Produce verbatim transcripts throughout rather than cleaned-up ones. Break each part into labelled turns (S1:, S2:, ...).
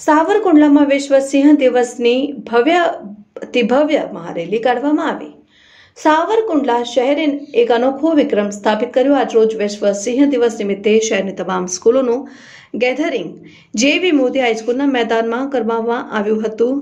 S1: સાવરકુંડલામાં વિશ્વ સિંહ દિવસની ભવ્યાતિભવ્ય મહારેલી કાઢવામાં આવી। સાવરકુંડલા શહેરે એક અનોખો વિક્રમ સ્થાપિત કર્યો। આજરોજ વિશ્વ સિંહ દિવસ નિમિત્તે શહેરની તમામ સ્કૂલોનું ગેધરિંગ જેવી મોદી હાઈસ્કૂલના મેદાનમાં કરવામાં આવ્યું હતું।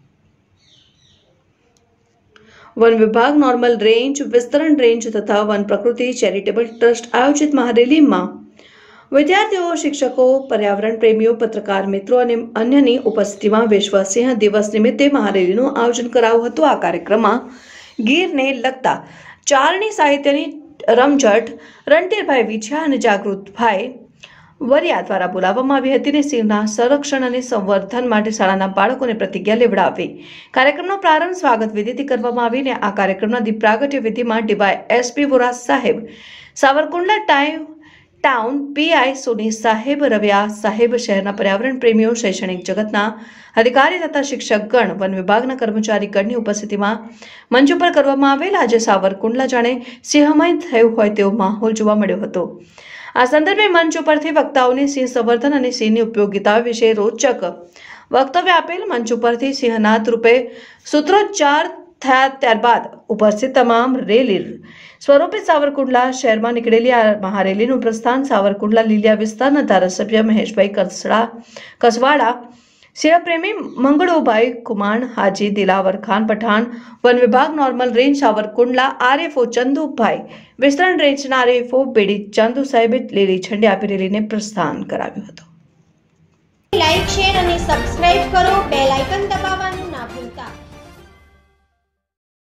S1: वन विभाग नॉर्मल रेंज विस्तरण रेंज तथा वन प्रकृति चैरिटेबल ट्रस्ट आयोजित महारेली में विद्यार्थियों शिक्षकों पर्यावरण प्रेमीओ पत्रकार मित्रों और अन्यनी उपस्थिति में विश्व सिंह दिवस निमित्ते महारेलीનું आयोजन कराયું હતું। આ કાર્યક્રમમાં ગીરને લગતા ચારણી સાહિત્યની રમઝટ રણધીરભાઈ વિછા અને જાગૃતભાઈ વરિયા દ્વારા બોલાવવામાં આવી હતી। સિંહના સંરક્ષણ અને સંવર્ધન માટે શાળાના બાળકોને પ્રતિજ્ઞા લેવડાવી કાર્યક્રમનો પ્રારંભ સ્વાગત વિધિથી કરવામાં આવી। આ કાર્યક્રમના દીપ પ્રાગટ્ય વિધિમાં ડીવાય એસપી વોરા સાહેબ, સાવરકુંડલા ટાઈમ ટાઉન પીઆઈ સોની સાહેબ, રવિયા સાહેબ, શહેરના પર્યાવરણ પ્રેમીઓ, શૈક્ષણિક જગતના અધિકારી તથા શિક્ષકગણ, વન વિભાગના કર્મચારીગણની ઉપસ્થિતિમાં મંચ ઉપર કરવામાં આવેલ આજે સાવરકુંડલા જાણે સિંહમય થયું હોય તેવો માહોલ જોવા મળ્યો હતો। આ સંદર્ભે મંચ ઉપરથી વક્તાઓને સિંહ સંવર્ધન અને સિંહની ઉપયોગિતા વિશે રોચક વક્તવ્ય આપેલ। મંચ ઉપરથી સિંહનાદ રૂપે સૂત્રોચ્ચાર થયા। ત્યારબાદ ઉપસ્થિત તમામ રેલી સ્વરૂપે સાવરકુંડલા શહેરમાં નીકળેલી આ મહારેલીનું પ્રસ્થાન સાવરકુંડલા લીલિયા વિસ્તારના ધારાસભ્ય મહેશભાઈ કસડા કસવાડા, સિંહપ્રેમી મંગળોભાઈ કુમાણ, હાજી દિલાવર ખાન પઠાણ, વન વિભાગ normal range Savarkundla RFO Chandubhai, વિસ્તરણ રેન્જના આરએફઓ બેડી ચંદુ સાહેબે લીલી ઝંડી આપી રેલીને પ્રસ્થાન કરાવ્યું હતું।
S2: લાઈક, શેર અને સબસ્ક્રાઇબ કરો, બેલ આઇકન દબાવવાનું ના ભૂલતા।